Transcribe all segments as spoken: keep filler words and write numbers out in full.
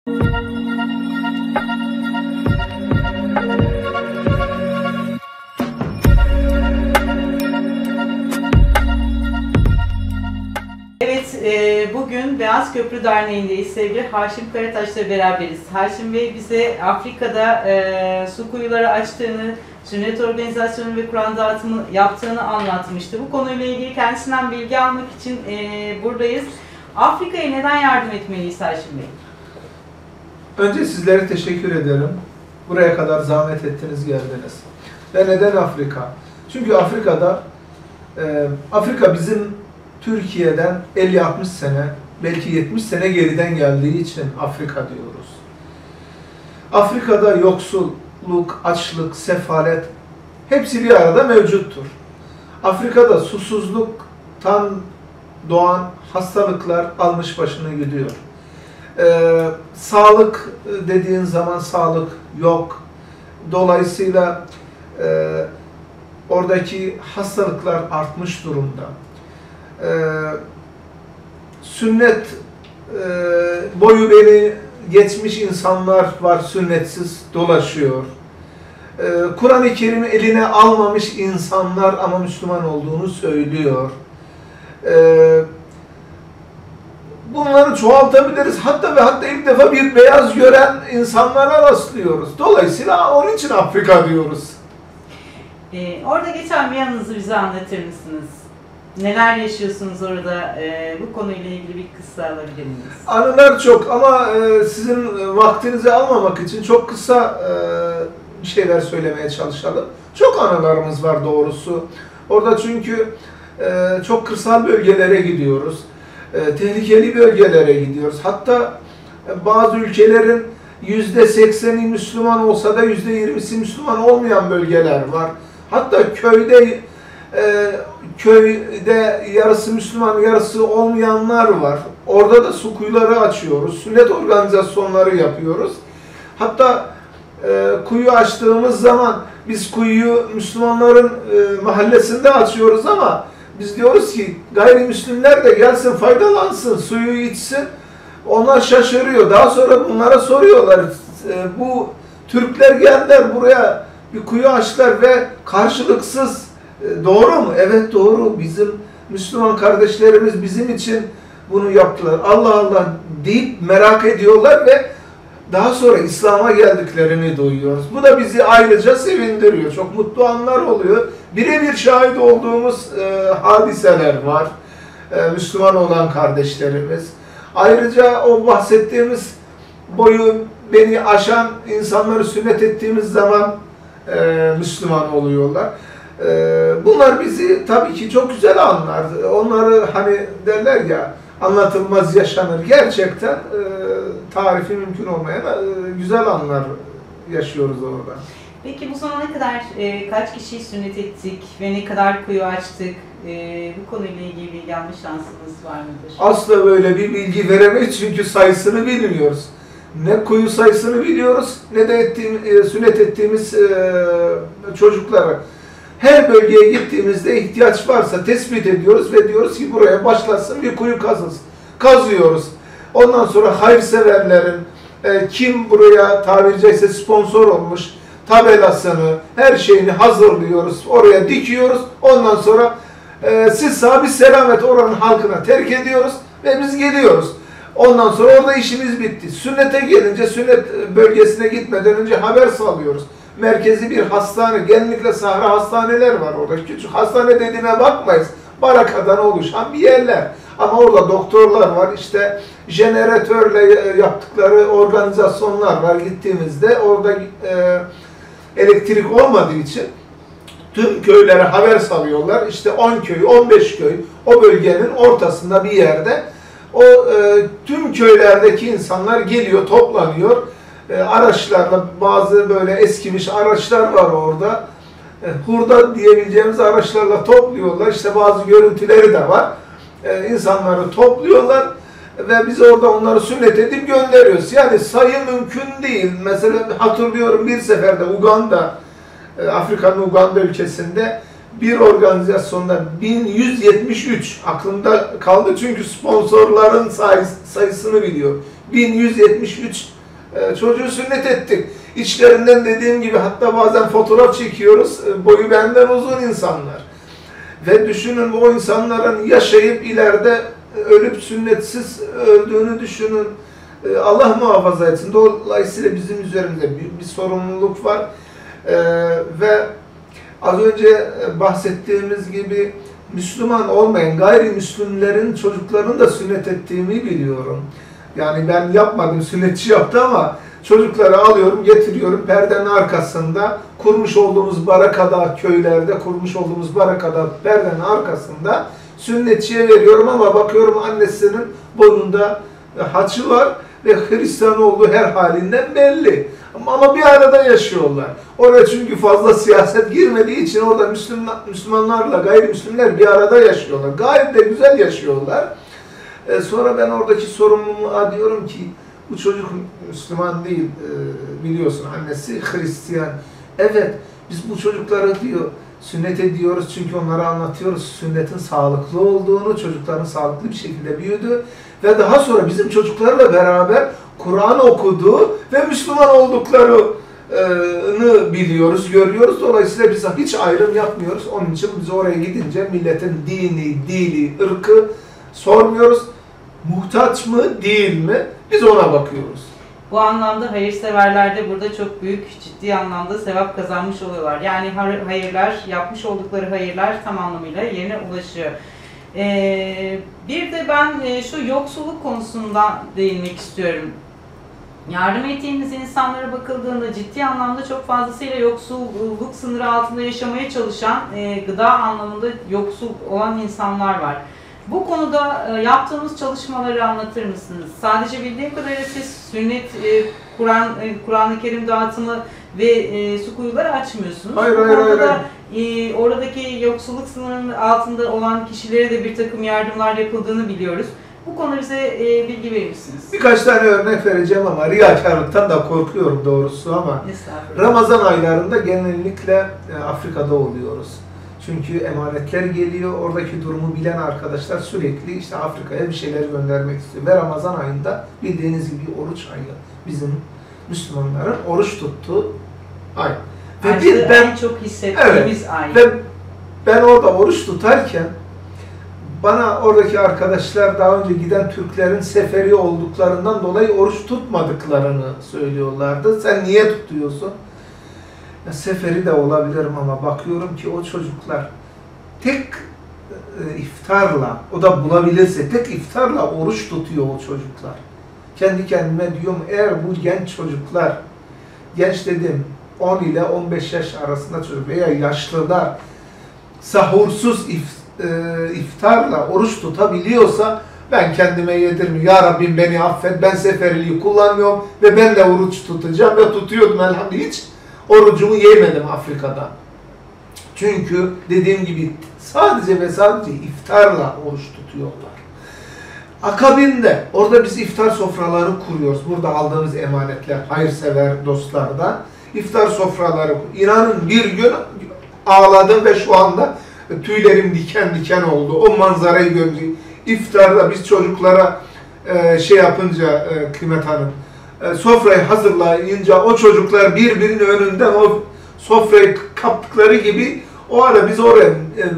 Evet, e, bugün Beyaz Köprü Derneği'ndeyiz. Sevgili Haşim Karataş'la beraberiz. Haşim Bey bize Afrika'da e, su kuyuları açtığını, sünnet organizasyonu ve Kur'an dağıtımı yaptığını anlatmıştı. Bu konuyla ilgili kendisinden bilgi almak için e, buradayız. Afrika'ya neden yardım etmeliyiz Haşim Bey? Önce sizlere teşekkür ederim. Buraya kadar zahmet ettiniz, geldiniz. Ve neden Afrika? Çünkü Afrika'da, e, Afrika bizim Türkiye'den elli altmış sene, belki yetmiş sene geriden geldiği için Afrika diyoruz. Afrika'da yoksulluk, açlık, sefalet hepsi bir arada mevcuttur. Afrika'da susuzluktan doğan hastalıklar almış başını gidiyor. Ee, sağlık dediğin zaman sağlık yok. Dolayısıyla e, oradaki hastalıklar artmış durumda. Ee, sünnet e, boyu beni geçmiş insanlar var, sünnetsiz dolaşıyor. Ee, Kur'an-ı Kerim'i eline almamış insanlar ama Müslüman olduğunu söylüyor. Ee, bunları çoğaltabiliriz. Hatta ve hatta ilk defa bir beyaz gören insanlara rastlıyoruz. Dolayısıyla onun için Afrika diyoruz. Ee, orada geçen bir yanınızı bize anlatır mısınız? Neler yaşıyorsunuz orada? Ee, bu konuyla ilgili bir kıssa alabilir miyiz? Anılar çok ama e, sizin vaktinizi almamak için çok kısa e, bir şeyler söylemeye çalışalım. Çok anılarımız var doğrusu. Orada çünkü e, çok kırsal bölgelere gidiyoruz. E, tehlikeli bölgelere gidiyoruz. Hatta e, bazı ülkelerin yüzde sekseni Müslüman olsa da yüzde yirmisi Müslüman olmayan bölgeler var. Hatta köyde e, köyde yarısı Müslüman, yarısı olmayanlar var. Orada da su kuyuları açıyoruz. Sünnet organizasyonları yapıyoruz. Hatta e, kuyu açtığımız zaman biz kuyuyu Müslümanların e, mahallesinde açıyoruz ama biz diyoruz ki gayrimüslimler de gelsin, faydalansın, suyu içsin. Onlar şaşırıyor. Daha sonra bunlara soruyorlar. E, bu Türkler geldiler buraya bir kuyu açtılar ve karşılıksız. E, doğru mu? Evet doğru. Bizim Müslüman kardeşlerimiz bizim için bunu yaptılar. Allah Allah deyip merak ediyorlar ve daha sonra İslam'a geldiklerini duyuyoruz. Bu da bizi ayrıca sevindiriyor. Çok mutlu anlar oluyor. Birebir şahit olduğumuz e, hadiseler var. E, Müslüman olan kardeşlerimiz. Ayrıca o bahsettiğimiz boyu beni aşan insanları sünnet ettiğimiz zaman e, Müslüman oluyorlar. E, bunlar bizi tabii ki çok güzel anlar. Onları hani derler ya, anlatılmaz yaşanır. Gerçekten e, tarifi mümkün olmayan e, güzel anlar yaşıyoruz orada. Peki bu zamana kadar e, kaç kişiyi sünnet ettik ve ne kadar kuyu açtık? E, bu konuyla ilgili bilgi alma şansınız var mıdır? Asla böyle bir bilgi veremeyiz çünkü sayısını bilmiyoruz. Ne kuyu sayısını biliyoruz ne de ettiğim, e, sünnet ettiğimiz e, çocuklara. Her bölgeye gittiğimizde ihtiyaç varsa tespit ediyoruz ve diyoruz ki buraya başlasın bir kuyu kazılsın. Kazıyoruz. Ondan sonra hayırseverlerin e, kim buraya tabiri caizse sponsor olmuş tabelasını, her şeyini hazırlıyoruz. Oraya dikiyoruz. Ondan sonra e, siz sağ biz selamet oranın halkına terk ediyoruz ve biz geliyoruz. Ondan sonra orada işimiz bitti. Sünnete gelince sünnet bölgesine gitmeden önce haber salıyoruz. Merkezi bir hastane, genellikle sahra hastaneler var orada. Küçük hastane dediğine bakmayız. Barakadan oluşan bir yerler. Ama orada doktorlar var, işte jeneratörle yaptıkları organizasyonlar var gittiğimizde. Orada e, elektrik olmadığı için tüm köylere haber salıyorlar. İşte on köy, on beş köy o bölgenin ortasında bir yerde. O e, tüm köylerdeki insanlar geliyor, toplanıyor. E, araçlarla, bazı böyle eskimiş araçlar var orada. E, hurda diyebileceğimiz araçlarla topluyorlar. İşte bazı görüntüleri de var. E, insanları topluyorlar ve biz orada onları sünnet edip gönderiyoruz. Yani sayı mümkün değil. Mesela hatırlıyorum bir seferde Uganda, e, Afrika'nın Uganda ülkesinde bir organizasyonda bin yüz yetmiş üç aklımda kaldı çünkü sponsorların sayıs, sayısını biliyor. bin yüz yetmiş üç E, çocuğu sünnet ettik. İçlerinden dediğim gibi hatta bazen fotoğraf çekiyoruz. E, boyu benden uzun insanlar. Ve düşünün o insanların yaşayıp ileride ölüp sünnetsiz öldüğünü düşünün. E, Allah muhafaza etsin. Dolayısıyla bizim üzerimizde bir, bir sorumluluk var. E, ve az önce bahsettiğimiz gibi Müslüman olmayan gayrimüslimlerin çocuklarını da sünnet ettiğimi biliyorum. Yani ben yapmadım, sünnetçi yaptı ama çocukları alıyorum, getiriyorum perdenin arkasında kurmuş olduğumuz barakada, köylerde kurmuş olduğumuz barakada perdenin arkasında sünnetçiye veriyorum ama bakıyorum annesinin boynunda haçı var ve Hristiyan olduğu her halinden belli. Ama bir arada yaşıyorlar. Oraya çünkü fazla siyaset girmediği için orada Müslüman, Müslümanlarla gayrimüslimler bir arada yaşıyorlar. Gayet de güzel yaşıyorlar. Ee, sonra ben oradaki sorumluluğa diyorum ki bu çocuk Müslüman değil e, biliyorsun annesi Hristiyan. Evet biz bu çocukları diyor sünnet ediyoruz çünkü onlara anlatıyoruz sünnetin sağlıklı olduğunu, çocukların sağlıklı bir şekilde büyüdü ve daha sonra bizim çocuklarla beraber Kur'an okuduğu ve Müslüman olduklarını biliyoruz, görüyoruz. Dolayısıyla biz hiç ayrım yapmıyoruz. Onun için biz oraya gidince milletin dini, dili, ırkı sormuyoruz. Muhtaç mı, değil mi? Biz ona bakıyoruz. Bu anlamda hayırseverler de burada çok büyük, ciddi anlamda sevap kazanmış oluyorlar. Yani hayırlar, yapmış oldukları hayırlar tam anlamıyla yerine ulaşıyor. Ee, bir de ben e, şu yoksulluk konusunda değinmek istiyorum. Yardım ettiğimiz insanlara bakıldığında ciddi anlamda çok fazlasıyla yoksulluk sınırı altında yaşamaya çalışan, e, gıda anlamında yoksul olan insanlar var. Bu konuda e, yaptığımız çalışmaları anlatır mısınız? Sadece bildiğim kadarıyla siz sünnet, e, Kur'an, e, Kur'an-ı Kerim dağıtımı ve e, su kuyuları açmıyorsunuz. Hayır, Bu hayır, konuda hayır, da e, oradaki yoksulluk sınırının altında olan kişilere de bir takım yardımlar yapıldığını biliyoruz. Bu konuda bize e, bilgi verir misiniz? Birkaç tane örnek vereceğim ama riyakarlıktan da korkuyorum doğrusu ama Ramazan aylarında genellikle e, Afrika'da oluyoruz. Çünkü emanetler geliyor, oradaki durumu bilen arkadaşlar sürekli işte Afrika'ya bir şeyler göndermek istiyor. Ve Ramazan ayında bildiğiniz gibi oruç ayı bizim Müslümanların oruç tuttuğu ay. Ve bir, ben en çok hissettiğimiz evet, ay. Ve ben orada oruç tutarken bana oradaki arkadaşlar daha önce giden Türklerin seferi olduklarından dolayı oruç tutmadıklarını söylüyorlardı. Sen niye tutuyorsun? Ya seferi de olabilirim ama bakıyorum ki o çocuklar tek e, iftarla, o da bulabilirse tek iftarla oruç tutuyor o çocuklar. Kendi kendime diyorum eğer bu genç çocuklar, genç dedim on ile on beş yaş arasında çocuk veya yaşlılar sahursuz if, e, iftarla oruç tutabiliyorsa ben kendime yedirmiyorum. Ya Rabbim beni affet, ben seferiliği kullanmıyorum ve ben de oruç tutacağım ve tutuyordum elhamdülillah hiç. Orucumu yemedim Afrika'da. Çünkü dediğim gibi sadece ve sadece iftarla oruç tutuyorlar. Akabinde orada biz iftar sofraları kuruyoruz. Burada aldığımız emanetler, hayırsever dostlardan iftar sofraları. İnanın bir gün ağladım ve şu anda tüylerim diken diken oldu. O manzarayı görünce iftarda biz çocuklara e, şey yapınca e, Kıymet Hanım sofrayı hazırlayınca o çocuklar birbirinin önünden o sofrayı kaptıkları gibi o ara biz oraya e, e,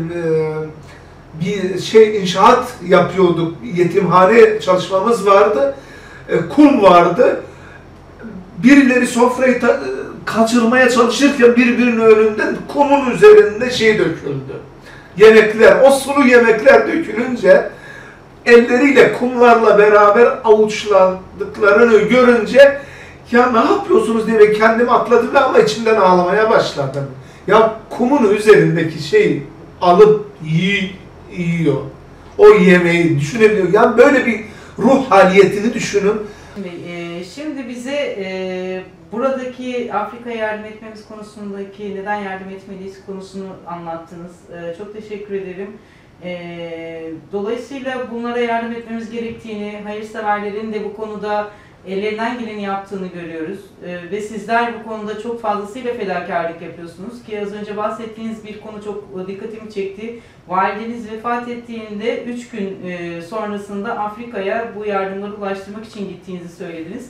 bir şey inşaat yapıyorduk. Yetimhane çalışmamız vardı. E, kum vardı. Birileri sofrayı ta, kaçırmaya çalışırken birbirinin önünden kumun üzerinde şey döküldü. Yemekler, o sulu yemekler dökülünce elleriyle kumlarla beraber avuçladıklarını görünce ya ne yapıyorsunuz diye kendimi atladım ama içimden ağlamaya başladım. Ya kumun üzerindeki şeyi alıp yiyor. O yemeği düşünebiliyor. Yani böyle bir ruh haliyetini düşünün. Şimdi bize e, buradaki Afrika'ya yardım etmemiz konusundaki neden yardım etmeliyiz konusunu anlattınız. E, çok teşekkür ederim. E, dolayısıyla bunlara yardım etmemiz gerektiğini, hayırseverlerin de bu konuda ellerinden geleni yaptığını görüyoruz. E, ve sizler bu konuda çok fazlasıyla fedakarlık yapıyorsunuz ki az önce bahsettiğiniz bir konu çok dikkatimi çekti. Valideniz vefat ettiğinde üç gün e, sonrasında Afrika'ya bu yardımları ulaştırmak için gittiğinizi söylediniz.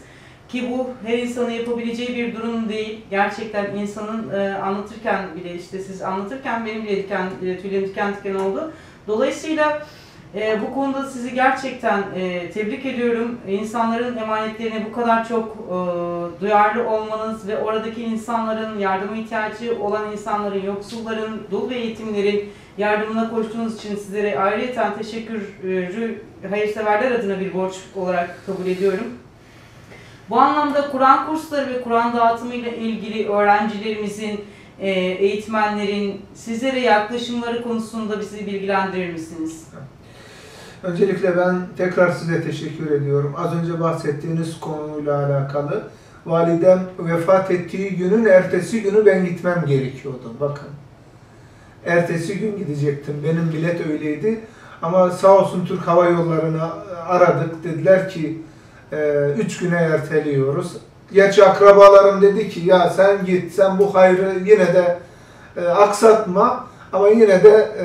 Ki bu her insanın yapabileceği bir durum değil. Gerçekten insanın e, anlatırken bile, işte siz anlatırken benim bile diken, e, tüylerim diken diken oldu. Dolayısıyla e, bu konuda sizi gerçekten e, tebrik ediyorum. İnsanların emanetlerine bu kadar çok e, duyarlı olmanız ve oradaki insanların, yardıma ihtiyacı olan insanların, yoksulların, dul ve yetimlerin yardımına koştuğunuz için sizlere ayrıyeten teşekkürü hayırseverler adına bir borç olarak kabul ediyorum. Bu anlamda Kur'an kursları ve Kur'an dağıtımı ile ilgili öğrencilerimizin, eğitmenlerin sizlere yaklaşımları konusunda bizi bilgilendirir misiniz? Öncelikle ben tekrar size teşekkür ediyorum. Az önce bahsettiğiniz konuyla alakalı. Validem vefat ettiği günün ertesi günü ben gitmem gerekiyordu. Bakın. Ertesi gün gidecektim. Benim bilet öyleydi. Ama sağ olsun Türk Hava Yolları'nı aradık. Dediler ki üç güne erteliyoruz. Gerçi akrabalarım dedi ki ya sen git, sen bu hayrı yine de e, aksatma. Ama yine de e,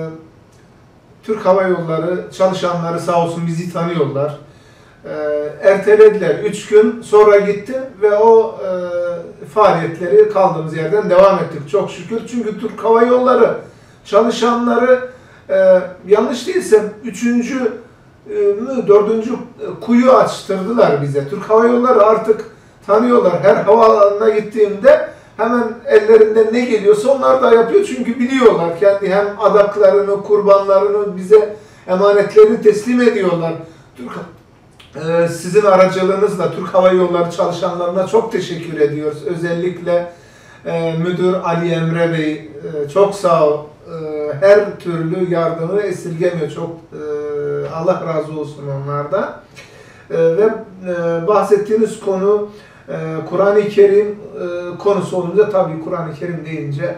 Türk Hava Yolları çalışanları sağ olsun bizi tanıyorlar. E, ertelediler. Üç gün sonra gittim ve o e, faaliyetleri kaldığımız yerden devam ettik. Çok şükür. Çünkü Türk Hava Yolları çalışanları e, yanlış değilsem üçüncü mü, dördüncü kuyu açtırdılar bize. Türk Hava Yolları artık tanıyorlar. Her havaalanına gittiğimde hemen ellerinden ne geliyorsa onlar da yapıyor. Çünkü biliyorlar kendi hem adaklarını, kurbanlarını, bize emanetlerini teslim ediyorlar. Türk, e, sizin aracılığınızla Türk Hava Yolları çalışanlarına çok teşekkür ediyoruz. Özellikle e, Müdür Ali Emre Bey e, çok sağ ol. E, her türlü yardımı esirgemiyor. Çok e, Allah razı olsun onlardan. E, ve e, bahsettiğiniz konu e, Kur'an-ı Kerim e, konusu olunca tabii Kur'an-ı Kerim deyince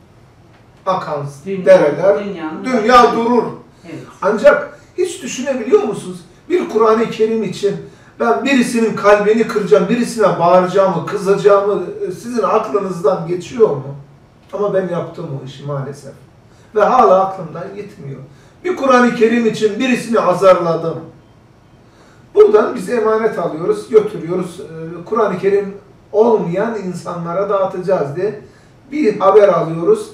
akan dünya, dereler, dünyanın dünya durur. Evet. Ancak hiç düşünebiliyor musunuz? Bir Kur'an-ı Kerim için ben birisinin kalbini kıracağım, birisine bağıracağımı, kızacağımı sizin aklınızdan geçiyor mu? Ama ben yaptım o işi maalesef. Ve hala aklımdan gitmiyor. Bir Kur'an-ı Kerim için birisini azarladım. Buradan biz emanet alıyoruz, götürüyoruz. Kur'an-ı Kerim olmayan insanlara dağıtacağız diye bir haber alıyoruz.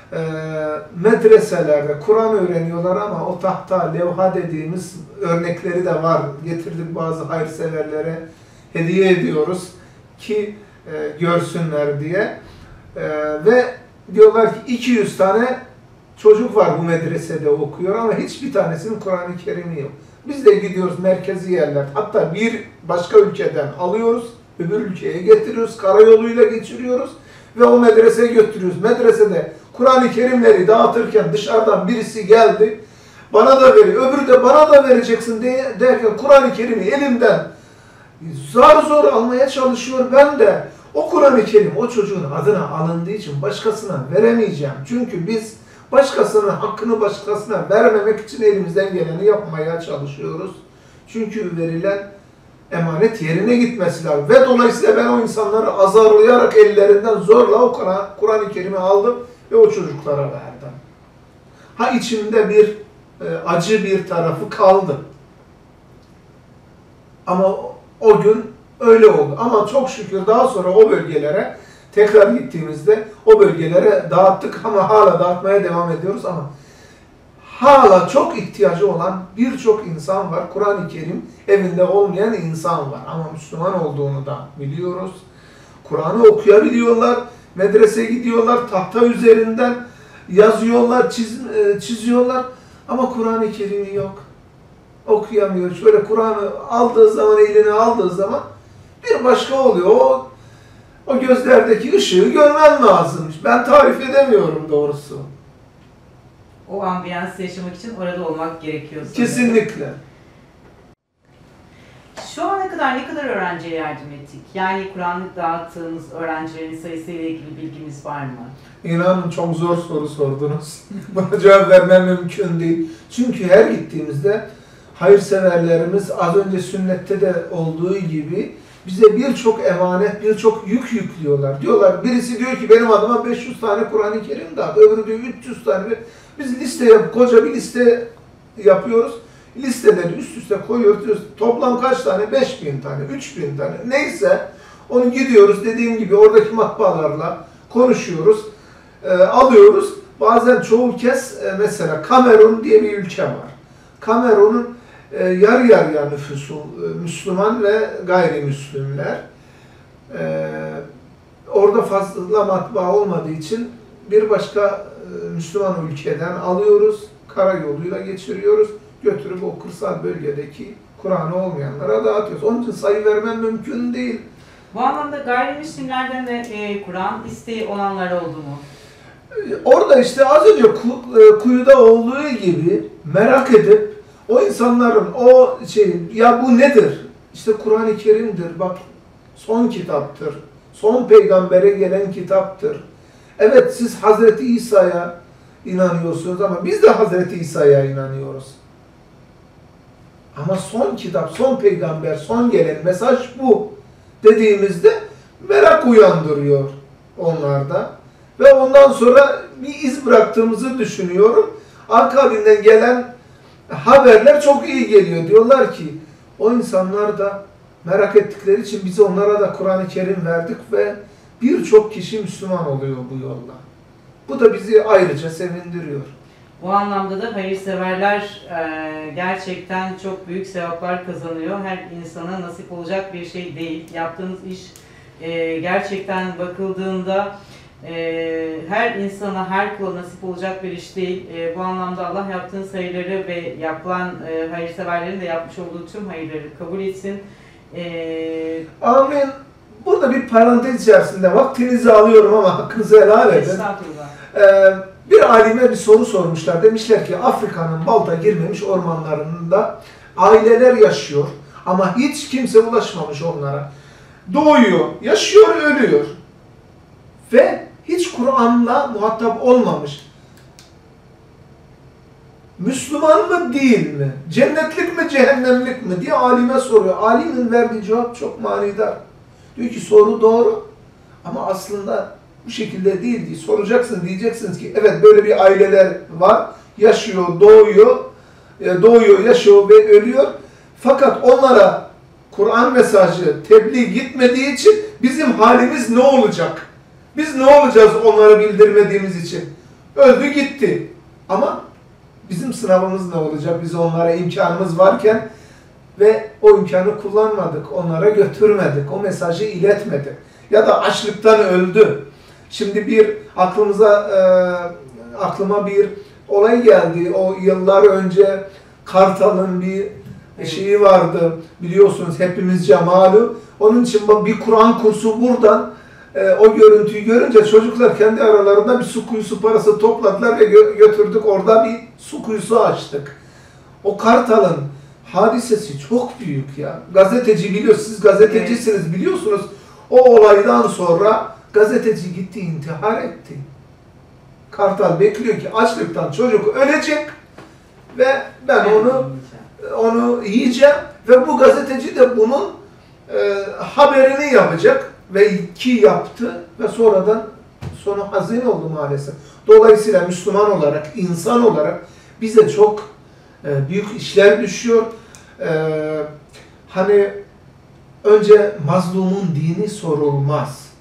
Medreselerde Kur'an öğreniyorlar ama o tahta, levha dediğimiz örnekleri de var. Getirdik bazı hayırseverlere hediye ediyoruz ki görsünler diye. Ve diyorlar ki iki yüz tane çocuk var bu medresede okuyor ama hiçbir tanesinin Kur'an-ı Kerim'i yok. Biz de gidiyoruz merkezi yerler. Hatta bir başka ülkeden alıyoruz, öbür ülkeye getiriyoruz, karayoluyla geçiriyoruz ve o medreseye götürüyoruz. Medresede Kur'an-ı Kerimleri dağıtırken dışarıdan birisi geldi, bana da veriyor, öbürü de bana da vereceksin diye derken Kur'an-ı Kerim'i elimden zar zor almaya çalışıyor. Ben de o Kur'an-ı Kerim o çocuğun adına alındığı için başkasına veremeyeceğim. Çünkü biz başkasının hakkını başkasına vermemek için elimizden geleni yapmaya çalışıyoruz. Çünkü verilen emanet yerine gitmesi lazım. Ve dolayısıyla ben o insanları azarlayarak ellerinden zorla o Kur'an-ı Kerim'i aldım ve o çocuklara verdim. Ha içimde bir e, acı bir tarafı kaldı. Ama o, o gün öyle oldu. Ama çok şükür daha sonra o bölgelere tekrar gittiğimizde o bölgelere dağıttık ama hala dağıtmaya devam ediyoruz ama hala çok ihtiyacı olan birçok insan var. Kur'an-ı Kerim evinde olmayan insan var ama Müslüman olduğunu da biliyoruz. Kur'an'ı okuyabiliyorlar, medreseye gidiyorlar, tahta üzerinden yazıyorlar, çiz, çiziyorlar ama Kur'an-ı Kerim'i yok. Okuyamıyor. Şöyle Kur'an'ı aldığı zaman, eline aldığı zaman bir başka oluyor. O O gözlerdeki ışığı görmen lazım. Ben tarif edemiyorum doğrusu. O ambiyansı yaşamak için orada olmak gerekiyor. Sanırım. Kesinlikle. Şu ana kadar ne kadar öğrenciye yardım ettik? Yani Kur'an'ı dağıttığımız öğrencilerin sayısıyla ilgili bilgimiz var mı? İnanın çok zor soru sordunuz. Buna cevap vermem mümkün değil. Çünkü her gittiğimizde hayırseverlerimiz az önce sünnette de olduğu gibi bize birçok emanet, birçok yük yüklüyorlar. Diyorlar, birisi diyor ki benim adıma beş yüz tane Kur'an-ı Kerim dağıt. Öbürü diyor üç yüz tane. Biz liste yap, koca bir liste yapıyoruz. listeleri üst üste koyuyoruz. Toplam kaç tane? beş bin tane, üç bin tane neyse onu gidiyoruz dediğim gibi oradaki matbaalarla konuşuyoruz, e, alıyoruz. Bazen çoğu kez e, mesela Kamerun diye bir ülke var. Kamerun'un e, yarı yarıya nüfusu e, Müslüman ve gayrimüslimler. E, orada fazla matbaa olmadığı için bir başka e, Müslüman ülkeden alıyoruz, karayoluyla geçiriyoruz, götürüp o kırsal bölgedeki Kur'an'ı olmayanlara dağıtıyoruz. Onun için sayı vermem mümkün değil. Bu anlamda gayrimüslimlerden de e, Kur'an isteği olanlar oldu mu? Orada işte az önce ku, e, kuyuda olduğu gibi merak edip o insanların o şey ya bu nedir? İşte Kur'an-ı Kerim'dir. Bak son kitaptır. Son peygambere gelen kitaptır. Evet siz Hazreti İsa'ya inanıyorsunuz ama biz de Hazreti İsa'ya inanıyoruz. Ama son kitap, son peygamber, son gelen mesaj bu dediğimizde merak uyandırıyor onlarda. Ve ondan sonra bir iz bıraktığımızı düşünüyorum. Akabinden gelen haberler çok iyi geliyor. Diyorlar ki o insanlar da merak ettikleri için biz onlara da Kur'an-ı Kerim verdik ve birçok kişi Müslüman oluyor bu yolla. Bu da bizi ayrıca sevindiriyor. Bu anlamda da hayırseverler e, gerçekten çok büyük sevaplar kazanıyor. Her insana nasip olacak bir şey değil. Yaptığınız iş e, gerçekten bakıldığında e, her insana, her kula nasip olacak bir iş değil. E, bu anlamda Allah yaptığınız hayırları ve yapılan e, hayırseverlerin de yapmış olduğu tüm hayırları kabul etsin. E, Amin. Burada bir parantez içerisinde vaktinizi alıyorum ama hakkınızı helal edin. Estağfurullah. Ee, bir alime bir soru sormuşlar. Demişler ki Afrika'nın balta girmemiş ormanlarında aileler yaşıyor ama hiç kimse ulaşmamış onlara. Doğuyor, yaşıyor, ölüyor. Ve hiç Kur'an'la muhatap olmamış. Müslüman mı değil mi? Cennetlik mi cehennemlik mi diye alime soruyor. Alimin verdiği cevap çok manidar. Diyor ki soru doğru ama aslında bu şekilde değil diye soracaksın, diyeceksiniz ki evet böyle bir aileler var, yaşıyor, doğuyor, doğuyor, yaşıyor ve ölüyor. Fakat onlara Kur'an mesajı tebliğ gitmediği için bizim halimiz ne olacak? Biz ne olacağız onlara bildirmediğimiz için? Öldü gitti. Ama bizim sınavımız ne olacak? Biz onlara imkanımız varken ve o imkanı kullanmadık, onlara götürmedik, o mesajı iletmedik. Ya da açlıktan öldü. Şimdi bir aklımıza, e, aklıma bir olay geldi. O yıllar önce Kartal'ın bir şeyi vardı. Biliyorsunuz hepimizce malum. Onun için bir Kur'an kursu buradan e, o görüntüyü görünce çocuklar kendi aralarında bir su kuyusu parası topladılar ve gö götürdük. Orada bir su kuyusu açtık. O Kartal'ın hadisesi çok büyük ya. Gazeteci biliyorsunuz, siz gazetecisiniz biliyorsunuz. O olaydan sonra gazeteci gitti intihar etti. Kartal bekliyor ki açlıktan çocuk ölecek ve ben onu onu yiyeceğim ve bu gazeteci de bunun e, haberini yapacak ve ki yaptı ve sonradan sonu hazin oldu maalesef. Dolayısıyla Müslüman olarak, insan olarak bize çok e, büyük işler düşüyor. E, hani önce mazlumun dini sorulmaz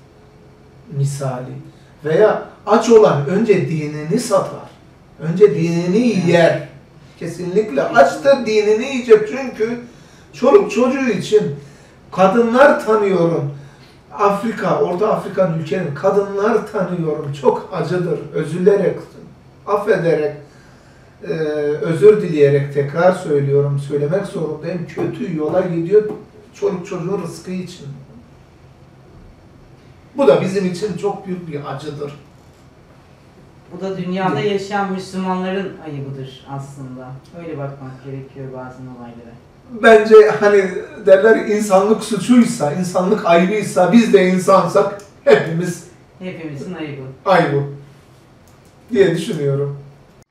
misali veya aç olan önce dinini satar. Önce dinini yer. Kesinlikle aç da dinini yiyecek çünkü çoluk çocuğu için kadınlar tanıyorum. Afrika, Orta Afrika'nın ülkenin kadınlar tanıyorum. Çok acıdır. Özürlerek, affederek, e, özür dileyerek tekrar söylüyorum. Söylemek zorundayım. Kötü yola gidiyor çoluk çocuğun rızkı için. Bu da bizim için çok büyük bir acıdır. Bu da dünyada yaşayan Müslümanların ayıbıdır aslında. Öyle bakmak gerekiyor bazen olaylara. Bence hani derler insanlık suçuysa, insanlık ayıbıysa, biz de insansak hepimiz Hepimizin ayıbı. ayıbı diye düşünüyorum.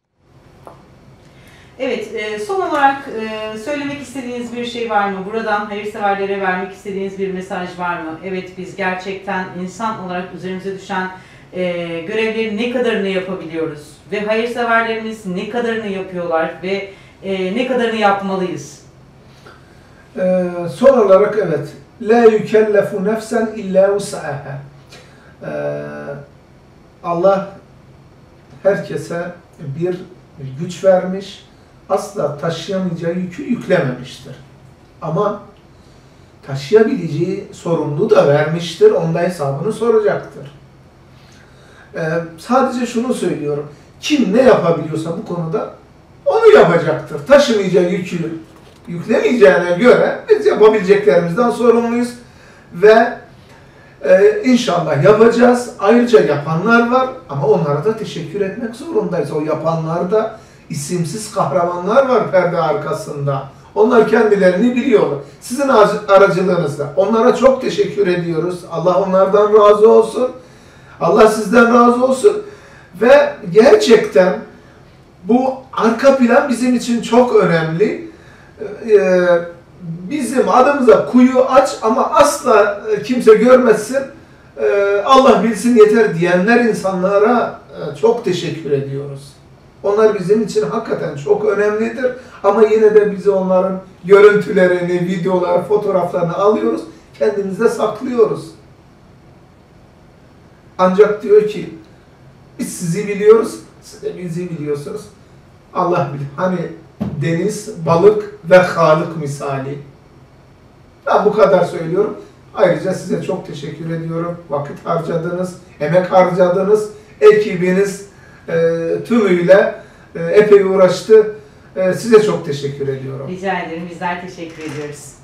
Evet, son olarak söylemek istediğiniz bir şey var mı? Buradan hayırseverlere vermek istediğiniz bir mesaj var mı? Evet, biz gerçekten insan olarak üzerimize düşen görevleri ne kadarını yapabiliyoruz? Ve hayırseverlerimiz ne kadarını yapıyorlar? Ve e, ne kadarını yapmalıyız? Ee, son olarak evet. La yukellefu nefsen illa vus'aha. Ee, Allah herkese bir güç vermiş, asla taşıyamayacağı yükü yüklememiştir. Ama taşıyabileceği sorumluluğu da vermiştir, onda hesabını soracaktır. Ee, sadece şunu söylüyorum, kim ne yapabiliyorsa bu konuda onu yapacaktır. Taşımayacağı yükü yüklemeyeceğine göre biz yapabileceklerimizden sorumluyuz ve e, inşallah yapacağız. Ayrıca yapanlar var ama onlara da teşekkür etmek zorundayız. O yapanlar da isimsiz kahramanlar var perde arkasında. Onlar kendilerini biliyorlar. Sizin aracılığınızla onlara çok teşekkür ediyoruz. Allah onlardan razı olsun. Allah sizden razı olsun. Ve gerçekten bu arka plan bizim için çok önemli. Ee, bizim adımıza kuyu aç ama asla kimse görmesin, ee, Allah bilsin yeter diyenler insanlara e, çok teşekkür ediyoruz. Onlar bizim için hakikaten çok önemlidir ama yine de biz onların görüntülerini, videolar, fotoğraflarını alıyoruz, kendimizde saklıyoruz. Ancak diyor ki, biz sizi biliyoruz, siz de bizi biliyorsunuz. Allah bilir. Hani deniz, balık ve Halık misali. Ben bu kadar söylüyorum. Ayrıca size çok teşekkür ediyorum. Vakit harcadınız, emek harcadınız. Ekibiniz e, tümüyle e, epey uğraştı. E, size çok teşekkür ediyorum. Rica ederim. Bizler teşekkür ediyoruz.